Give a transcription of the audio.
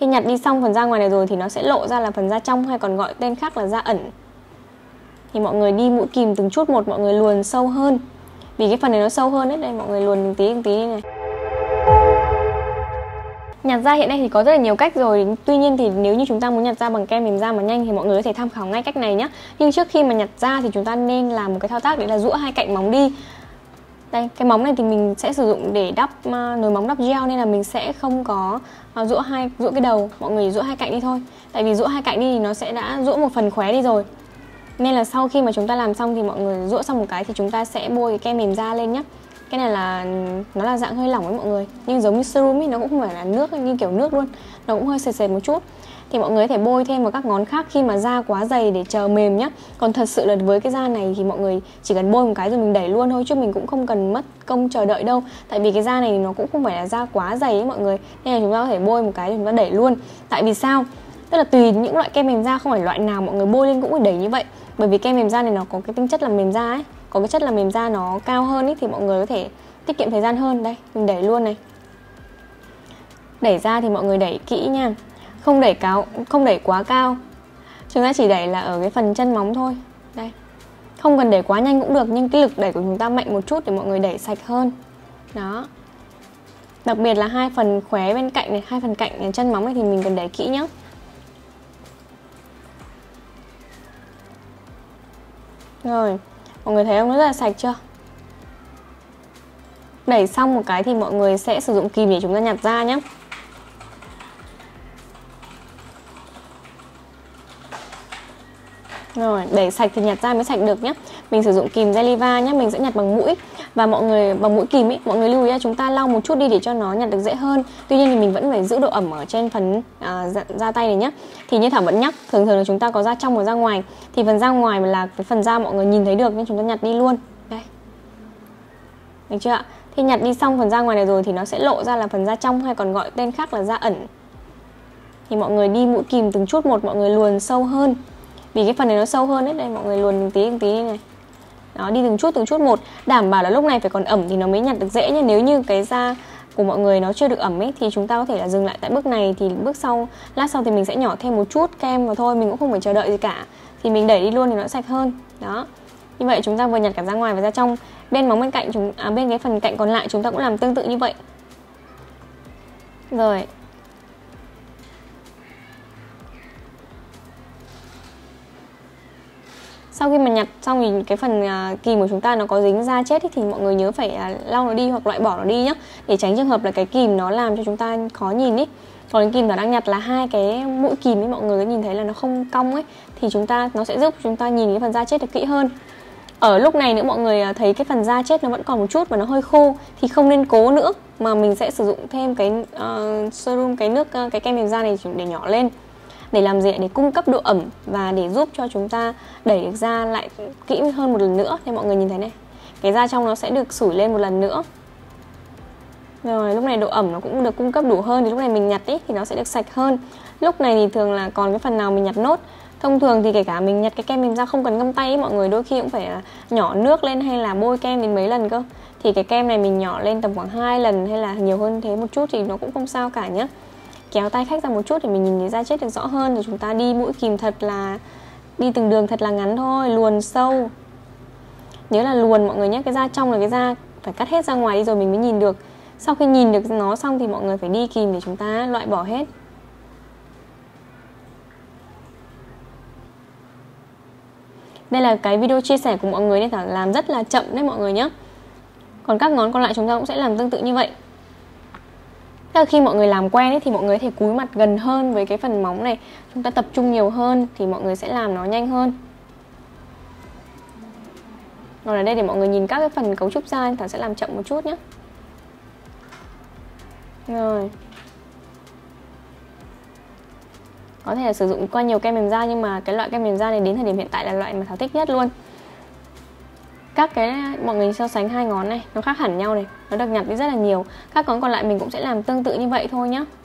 Khi nhặt đi xong phần da ngoài này rồi thì nó sẽ lộ ra là phần da trong, hay còn gọi tên khác là da ẩn. Thì mọi người đi mũi kìm từng chút một, mọi người luồn sâu hơn. Vì cái phần này nó sâu hơn đấy, đây mọi người luồn từng tí này. Nhặt da hiện nay thì có rất là nhiều cách rồi. Tuy nhiên thì nếu như chúng ta muốn nhặt da bằng kem mềm da mà nhanh thì mọi người có thể tham khảo ngay cách này nhé. Nhưng trước khi mà nhặt da thì chúng ta nên làm một cái thao tác, đấy là giũa hai cạnh móng đi. Đây, cái móng này thì mình sẽ sử dụng để đắp nồi móng đắp gel, nên là mình sẽ không có giũa cái đầu. Mọi người giũa hai cạnh đi thôi. Tại vì giũa hai cạnh đi thì nó sẽ đã giũa một phần khóe đi rồi. Nên là sau khi mà chúng ta làm xong thì mọi người giũa xong một cái thì chúng ta sẽ bôi cái kem mềm da lên nhé. Cái này là nó là dạng hơi lỏng với mọi người, nhưng giống như serum ấy, nó cũng không phải là nước như kiểu nước luôn, nó cũng hơi sệt sệt một chút. Thì mọi người có thể bôi thêm vào các ngón khác khi mà da quá dày để chờ mềm nhá. Còn thật sự là với cái da này thì mọi người chỉ cần bôi một cái rồi mình đẩy luôn thôi, chứ mình cũng không cần mất công chờ đợi đâu. Tại vì cái da này nó cũng không phải là da quá dày ấy mọi người, nên là chúng ta có thể bôi một cái rồi chúng ta đẩy luôn. Tại vì sao? Tức là tùy những loại kem mềm da, không phải loại nào mọi người bôi lên cũng phải đẩy như vậy. Bởi vì kem mềm da này nó có cái tính chất là mềm da ấy, có cái chất là mềm da nó cao hơn ấy, thì mọi người có thể tiết kiệm thời gian hơn. Đây, mình đẩy luôn này. Đẩy ra thì mọi người đẩy kỹ nha, không đẩy quá cao. Chúng ta chỉ đẩy là ở cái phần chân móng thôi. Đây, không cần đẩy quá nhanh cũng được, nhưng cái lực đẩy của chúng ta mạnh một chút để mọi người đẩy sạch hơn. Đó. Đặc biệt là hai phần khóe bên cạnh này, hai phần cạnh chân móng này thì mình cần đẩy kỹ nhé. Rồi, mọi người thấy không, nó rất là sạch chưa? Đẩy xong một cái thì mọi người sẽ sử dụng kìm để chúng ta nhặt ra nhé. Rồi, đẩy sạch thì nhặt ra mới sạch được nhé. Mình sử dụng kìm Geliva nhé, mình sẽ nhặt bằng mũi. Và mọi người bằng mũi kìm ấy, mọi người lưu ý là chúng ta lau một chút đi để cho nó nhặt được dễ hơn. Tuy nhiên thì mình vẫn phải giữ độ ẩm ở trên phần da tay này nhé. Thì như Thảo vẫn nhắc, thường là chúng ta có da trong và da ngoài. Thì phần da ngoài là cái phần da mọi người nhìn thấy được, nên chúng ta nhặt đi luôn. Đây, được chưa ạ? Thì nhặt đi xong phần da ngoài này rồi thì nó sẽ lộ ra là phần da trong, hay còn gọi tên khác là da ẩn. Thì mọi người đi mũi kìm từng chút một, mọi người luồn sâu hơn. Vì cái phần này nó sâu hơn đấy, đây mọi người luồn từng tí này. Đó, đi từng chút một, đảm bảo là lúc này phải còn ẩm thì nó mới nhặt được dễ nhé. Nếu như cái da của mọi người nó chưa được ẩm ấy thì chúng ta có thể là dừng lại tại bước này, thì bước sau, lát sau thì mình sẽ nhỏ thêm một chút kem vào thôi, mình cũng không phải chờ đợi gì cả. Thì mình đẩy đi luôn thì nó sạch hơn. Đó. Như vậy chúng ta vừa nhặt cả da ngoài và da trong. Bên móng bên cạnh bên cái phần cạnh còn lại chúng ta cũng làm tương tự như vậy. Rồi. Sau khi mà nhặt xong thì cái phần kìm của chúng ta nó có dính da chết ấy, thì mọi người nhớ phải lau nó đi hoặc loại bỏ nó đi nhé, để tránh trường hợp là cái kìm nó làm cho chúng ta khó nhìn ấy. Còn cái kìm Thảo đang nhặt là hai cái mũi kìm ấy, mọi người có nhìn thấy là nó không cong ấy, thì nó sẽ giúp chúng ta nhìn cái phần da chết được kỹ hơn. Ở lúc này nữa mọi người thấy cái phần da chết nó vẫn còn một chút và nó hơi khô thì không nên cố nữa, mà mình sẽ sử dụng thêm cái serum, cái kem mềm da này để nhỏ lên. Để làm gì? Để cung cấp độ ẩm và để giúp cho chúng ta đẩy được da lại kỹ hơn một lần nữa. Thì mọi người nhìn thấy này, cái da trong nó sẽ được sủi lên một lần nữa. Rồi lúc này độ ẩm nó cũng được cung cấp đủ hơn, thì lúc này mình nhặt ý, thì nó sẽ được sạch hơn. Lúc này thì thường là còn cái phần nào mình nhặt nốt. Thông thường thì kể cả mình nhặt cái kem mềm da không cần ngâm tay ý, mọi người đôi khi cũng phải nhỏ nước lên hay là bôi kem đến mấy lần cơ. Thì cái kem này mình nhỏ lên tầm khoảng 2 lần hay là nhiều hơn thế một chút thì nó cũng không sao cả nhé. Kéo tay khách ra một chút để mình nhìn thấy da chết được rõ hơn, rồi chúng ta đi mũi kìm đi từng đường thật là ngắn thôi, luồn sâu. Nhớ là luồn mọi người nhé, cái da trong là cái da phải cắt hết ra ngoài đi rồi mình mới nhìn được. Sau khi nhìn được nó xong thì mọi người phải đi kìm để chúng ta loại bỏ hết. Đây là cái video chia sẻ của mọi người nên Thảo làm rất là chậm đấy mọi người nhé. Còn các ngón còn lại chúng ta cũng sẽ làm tương tự như vậy. Khi mọi người làm quen ấy, thì mọi người có thể cúi mặt gần hơn với cái phần móng này, chúng ta tập trung nhiều hơn thì mọi người sẽ làm nó nhanh hơn. Còn ở đây để mọi người nhìn các cái phần cấu trúc da, Thảo sẽ làm chậm một chút nhé. Rồi. Có thể là sử dụng qua nhiều kem mềm da, nhưng mà cái loại kem mềm da này đến thời điểm hiện tại là loại mà Thảo thích nhất luôn. Mọi người so sánh hai ngón này, nó khác hẳn nhau này, nó được nhặt đi rất là nhiều. Các ngón còn lại mình cũng sẽ làm tương tự như vậy thôi nhé.